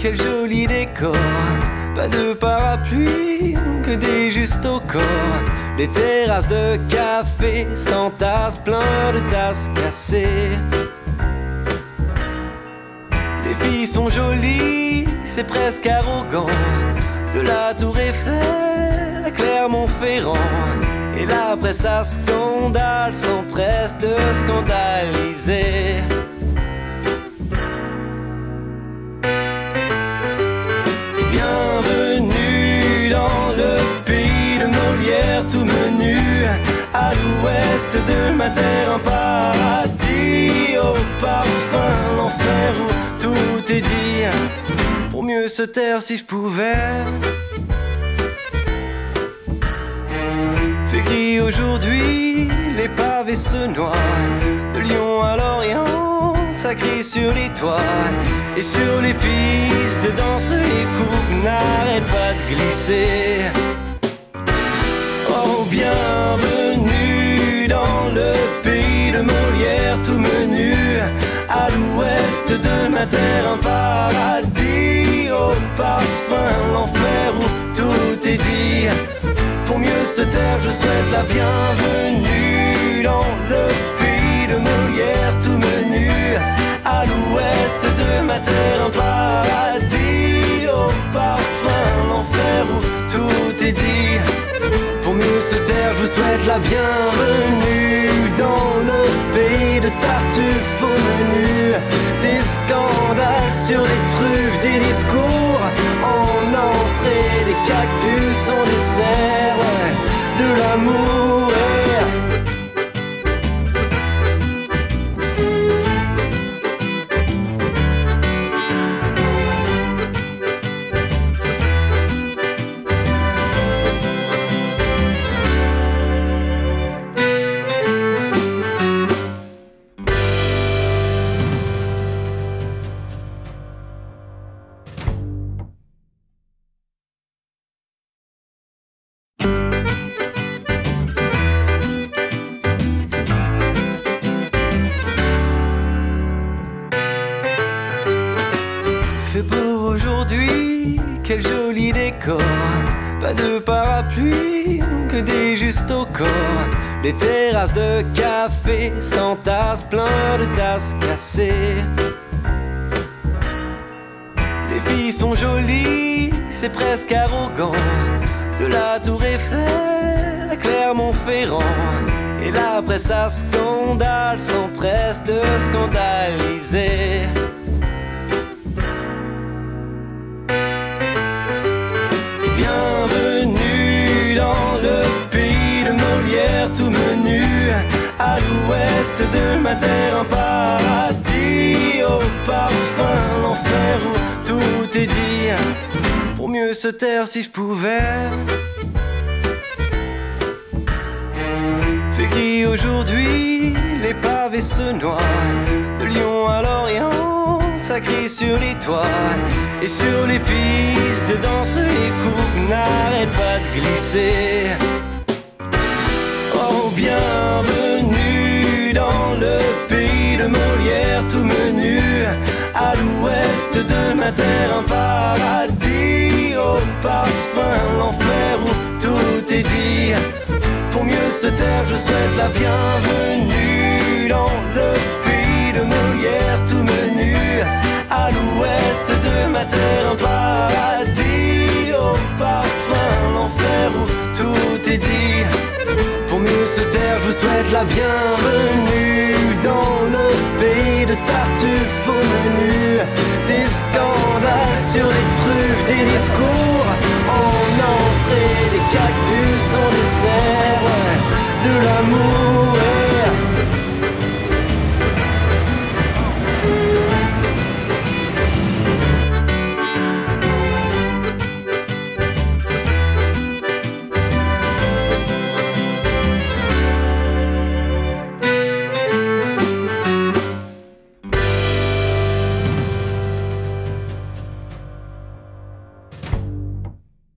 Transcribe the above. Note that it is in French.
quel joli décor. Pas de parapluie, que des justes au corps. Les terrasses de café s'entassent, plein de tasses cassées. Les filles sont jolies, c'est presque arrogant. De la Tour Eiffel à Clermont-Ferrand. Et la presse à scandale s'empresse de scandaliser. Bienvenue dans le pays de Molière, tout menu. À l'ouest de ma terre, un paradis au parfum, l'enfer où tout est dit. Pour mieux se taire si je pouvais. Fait gris aujourd'hui, les pavés se noient. De Lyon à Lorient, ça crie sur les toits. Et sur les pistes de danse, les coupes n'arrêtent pas de glisser. Oh, bienvenue dans le pays de Molière, tout menu. À l'ouest de ma terre, un paradis au parfum, l'enfer où tout est dit. Pour mieux se taire, je souhaite la bienvenue dans le pays de Molière, tout menu. À l'ouest de ma terre, un paradis au parfum, l'enfer où tout est dit. Pour mieux se taire, je souhaite la bienvenue dans le pays de Tartuffe au menu. Des scandales sur les truffes, des discours en entrée, des cactus en dessert, de l'amour quel joli décor. Pas de parapluie, que des justes au corps. Les terrasses de café s'entassent, plein de tasses cassées. Les filles sont jolies, c'est presque arrogant. De la Tour Eiffel à Clermont-Ferrand. Et la presse à scandale s'empresse de scandaliser. Bienvenue dans le pays de Molière, tout menu. À l'ouest de ma terre, un paradis au parfum, l'enfer où tout est dit. Pour mieux se taire si je pouvais. Fait gris aujourd'hui, les pavés se noient. De Lyon à Lorient, ça crie sur les toits. Et sur les pistes de danse, les coupes n'arrêtent pas de glisser. Oh, bienvenue dans le pays de Molière, tout menu. À l'ouest de ma terre, un paradis au parfum, l'enfer où tout est dit. Pour mieux se taire, je souhaite la bienvenue dans le pays de Molière, tout menu. À l'ouest de ma terre, un paradis au parfum, l'enfer où tout est dit. Pour mieux se taire, je souhaite la bienvenue dans le pays de Tartuffe au menu. Des scandales sur les truffes, des discours